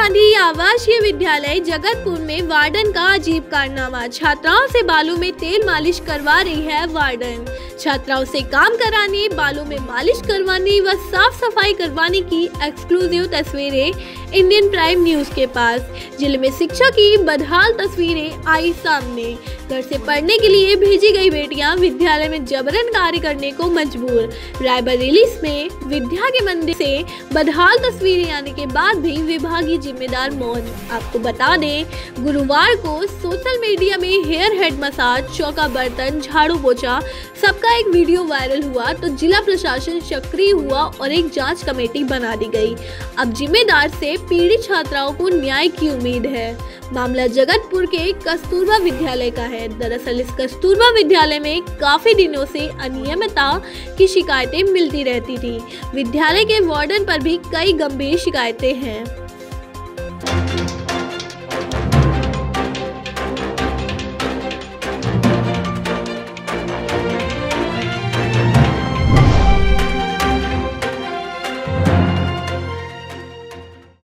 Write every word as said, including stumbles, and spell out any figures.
गांधी आवासीय विद्यालय जगतपुर में वार्डन का अजीब कारनामा। छात्राओं से बालों में तेल मालिश करवा रही है वार्डन। छात्राओं से काम कराने, बालों में मालिश करवाने व साफ सफाई करवाने की एक्सक्लूसिव तस्वीरें इंडियन प्राइम न्यूज के पास। जिले में शिक्षा की बदहाल तस्वीरें आई सामने। घर से पढ़ने के लिए भेजी गई बेटियां विद्यालय में जबरन कार्य करने को मजबूर। रायबरेली में विद्या के मंदिर से बदहाल तस्वीरें आने के बाद भी विभागीय जिम्मेदार मौन। आपको बता दें, गुरुवार को सोशल मीडिया में हेयर हेड मसाज, चौका बर्तन, झाड़ू पोछा सबका एक वीडियो वायरल हुआ तो जिला प्रशासन सक्रिय हुआ और एक जांच कमेटी बना दी गई। अब जिम्मेदार से पीड़ित छात्राओं को न्याय की उम्मीद है। मामला जगतपुर के कस्तूरबा विद्यालय का है। दरअसल इस कस्तूरबा विद्यालय में काफी दिनों से अनियमितता की शिकायतें मिलती रहती थी। विद्यालय के वार्डन पर भी कई गंभीर शिकायतें हैं।